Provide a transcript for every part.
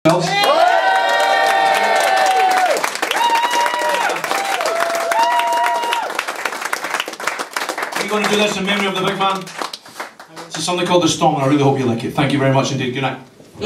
else. We're going to do this in memory of the big man. This is something called The Storm, and I really hope you like it. Thank you very much indeed. Good night.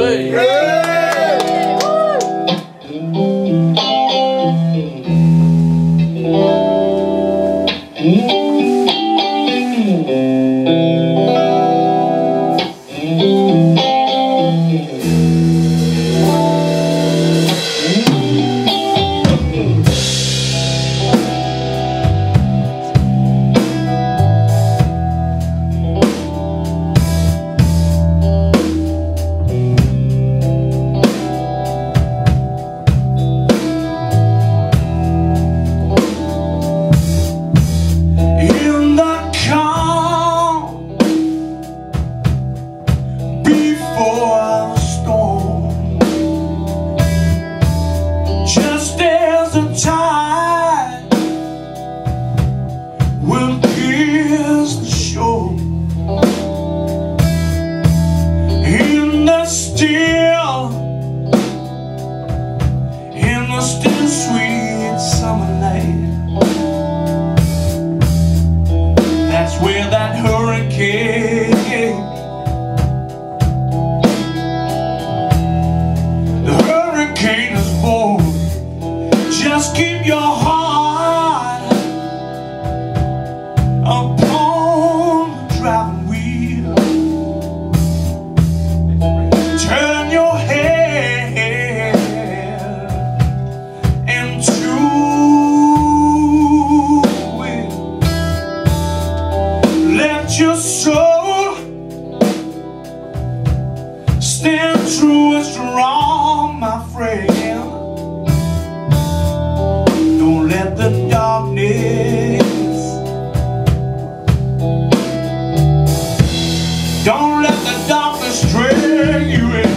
Still sweet summer night, that's where that hurricane, the hurricane is born. Just keep your heart upon the driving wheel. Turn your head your soul stand true and strong, my friend. Don't let the darkness, don't let the darkness drag you in.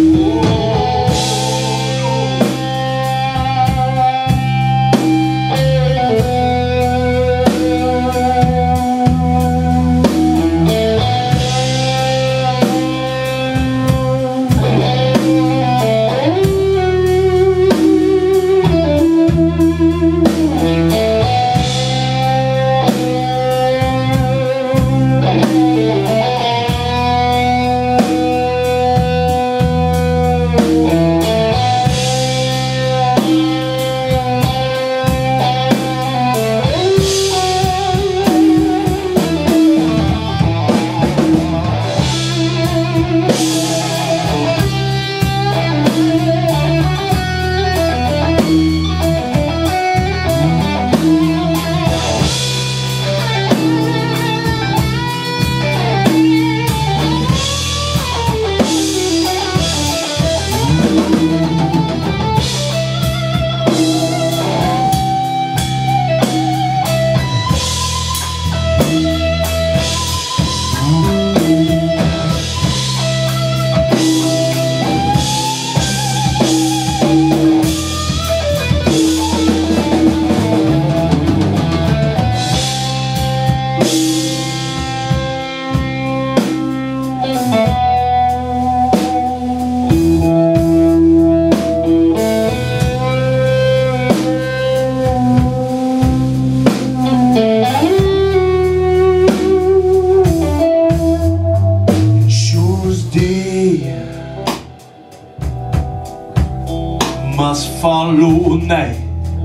Must follow night,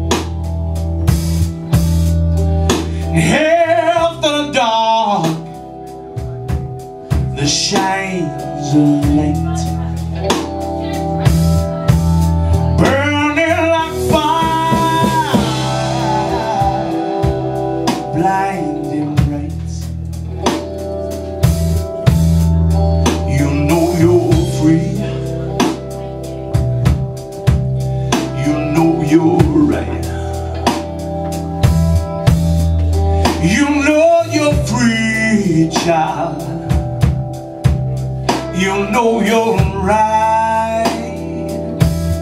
after the dark the shines of light, burning like fire, blinding bright. You know you're free, you're right. You know you're free, child. You know you're right.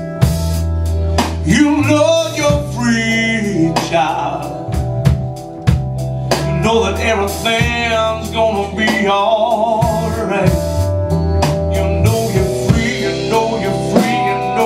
You know you're free, child. You know that everything's gonna be alright. You know you're free, you know you're free, you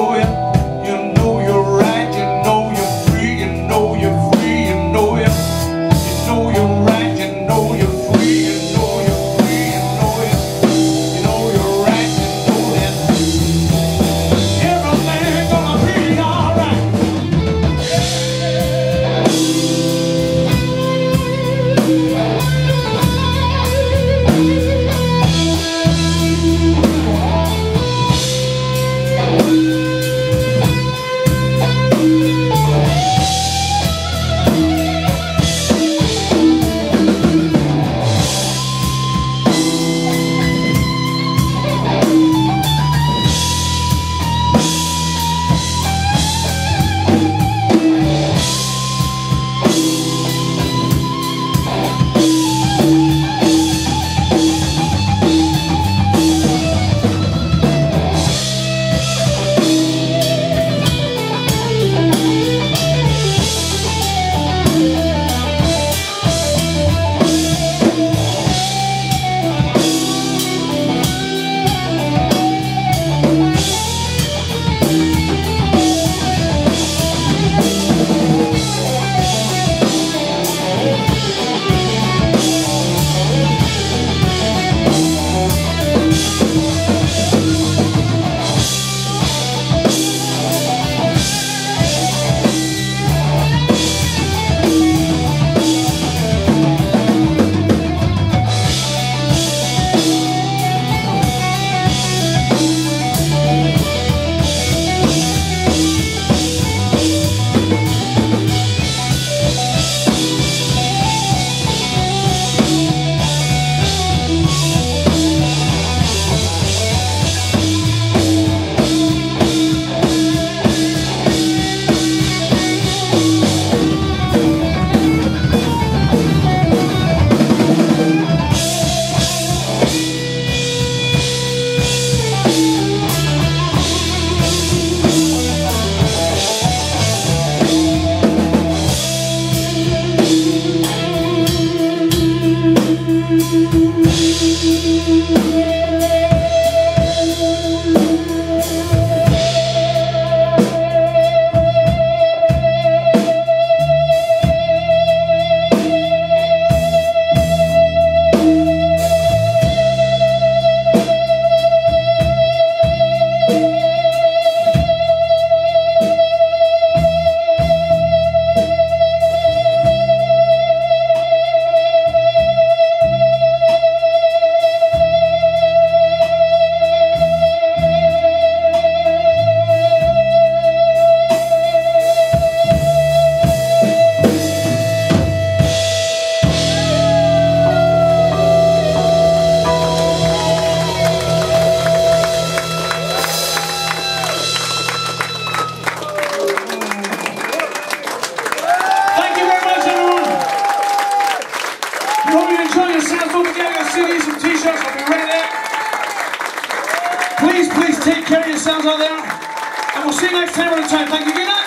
don't forget your CDs and t-shirts, I'll be right there. Please take care of yourselves out there. And we'll see you next time at a time. Thank you. Good night.